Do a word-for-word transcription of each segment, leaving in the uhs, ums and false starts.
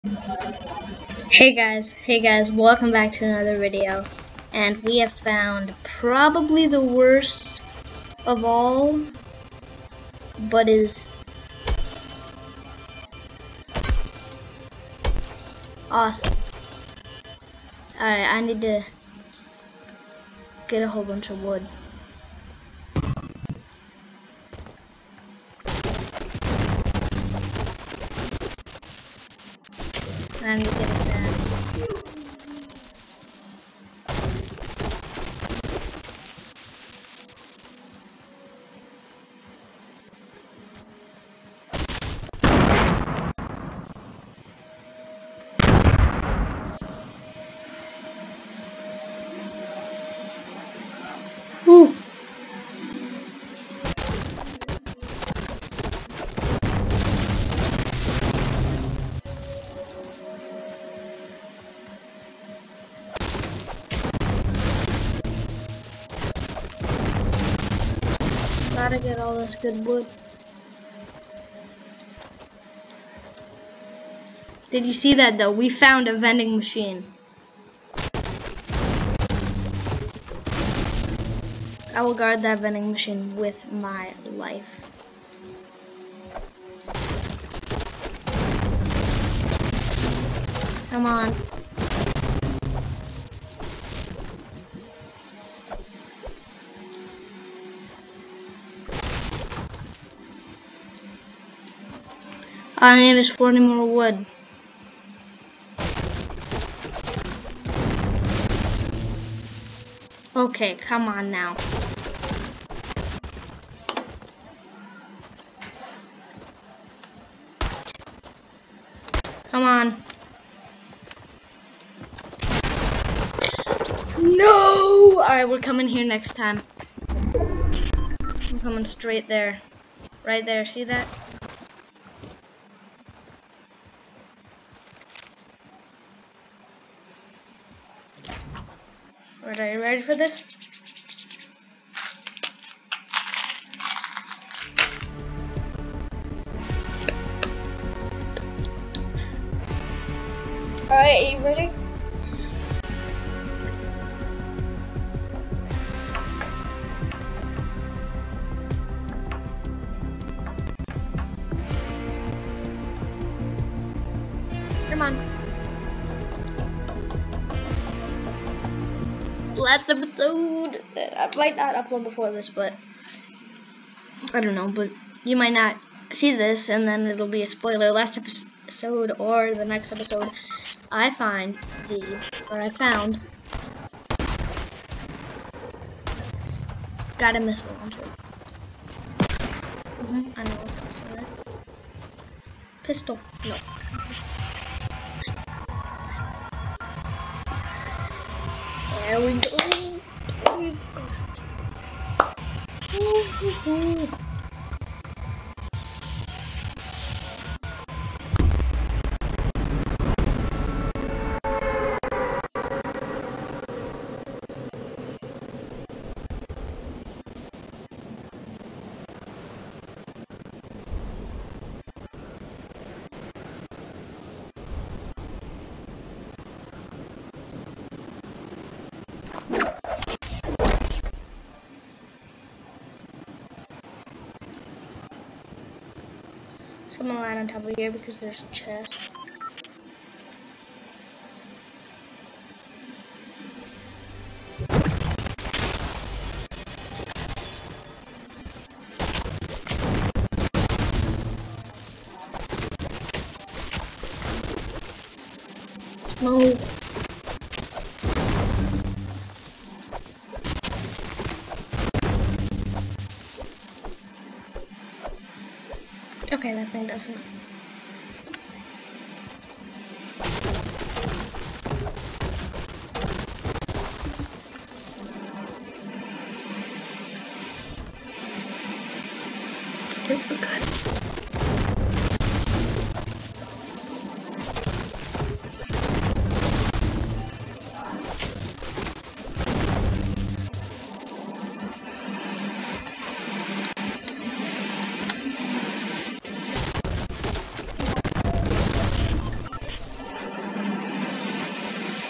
Hey guys, hey guys, welcome back to another video. And we have found probably the worst of all, but is awesome. Alright, I need to get a whole bunch of wood. I need to get it back. Whew. Gotta get all this good wood. Did you see that though? We found a vending machine. I will guard that vending machine with my life. Come on. All I need is forty more wood. Okay, come on now. Come on. No! Alright, we're coming here next time. I'm coming straight there. Right there, see that? Alright, are you ready for this? Alright, are you ready? Come on. Last episode. I might not upload before this, but I don't know. But you might not see this, and then it'll be a spoiler. Last episode or the next episode, I find the or I found got a missile launcher. Mm-hmm, I know what to say that. Pistol. No. There we go. Please God. Ooh, Someone land on top of here because there's a chest. No. Okay, that thing doesn't. Okay, we're good.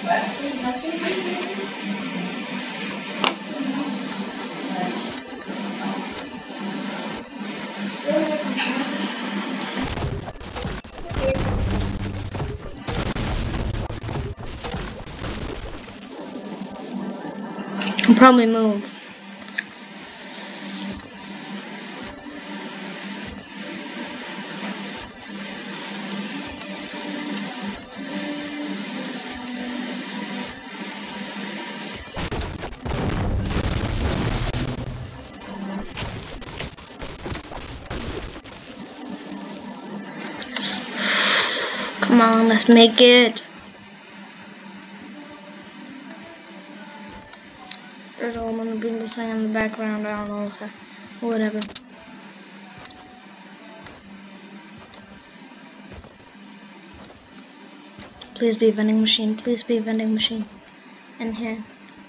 I'll probably move. Come on, let's make it. There's all I'm gonna bring this thing in the background. I don't know. Okay. Whatever. Please be a vending machine. Please be a vending machine. In here.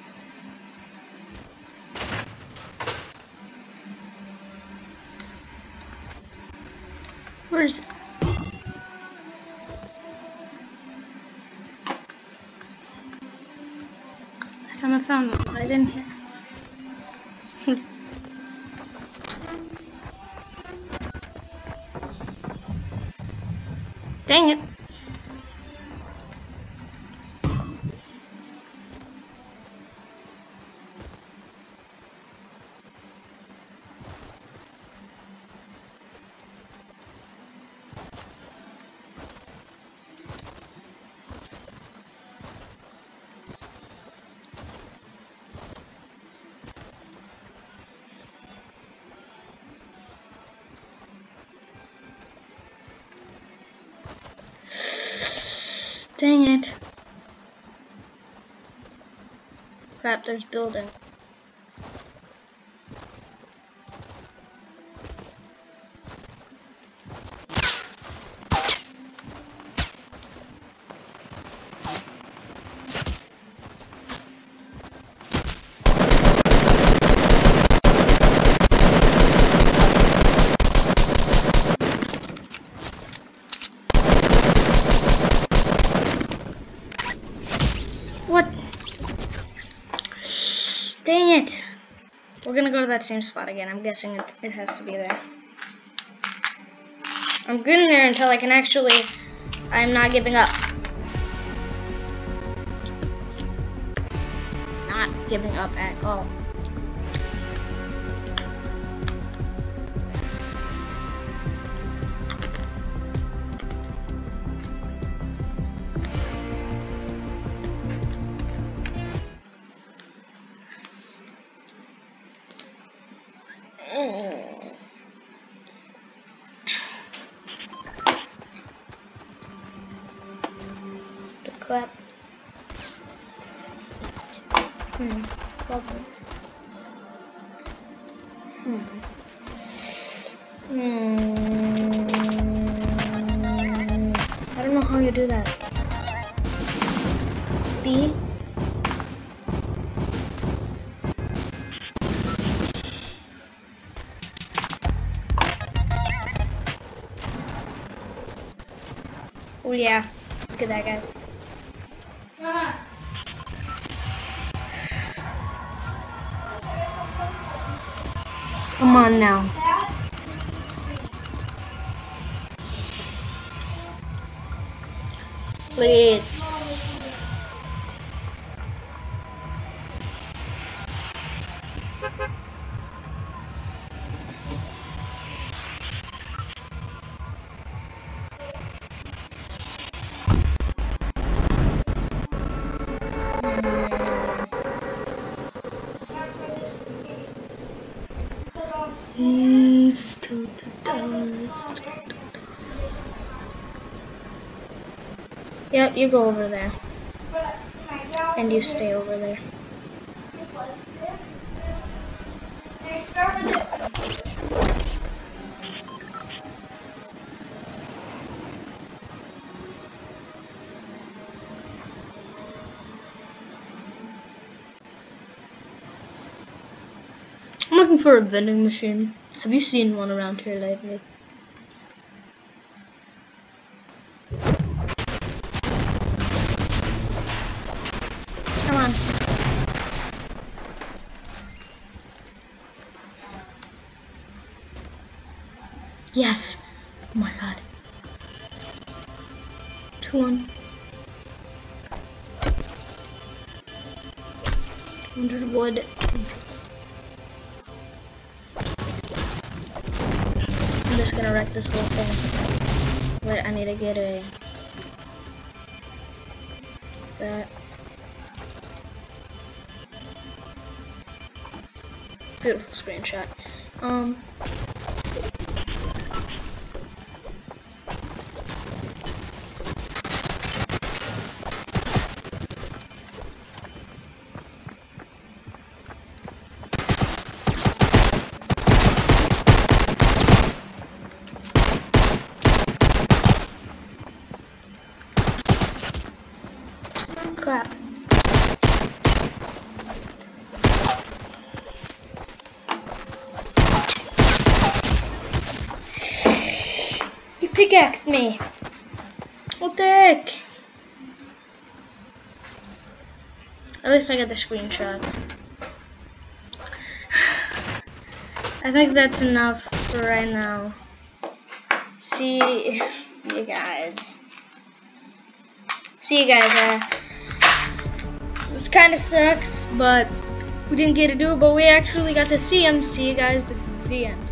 Where is it? Last time I found it, right in here. Dang it. Dang it. Crap, there's building. What? Dang it. We're gonna go to that same spot again. I'm guessing it, it has to be there. I'm good in there until I can actually... I'm not giving up. Not giving up at all. The clap. Hmm. Problem. Hmm. Hmm. I don't know how you do that. B. Oh yeah, look at that, guys. Ah. Come on now. Please. Please to the dust. Yep, you go over there. And you stay over there. I'm looking for a vending machine. Have you seen one around here lately? Yes. Oh my god. two one. one hundred wood. I'm just gonna wreck this whole thing. Wait, I need to get a... that. Beautiful screenshot. Um... crap. He pickaxed me. What the heck? At least I got the screenshots. I think that's enough for right now. See you guys. See you guys. Uh, this kind of sucks, but we didn't get to do it, but we actually got to see him. See you guys at the end.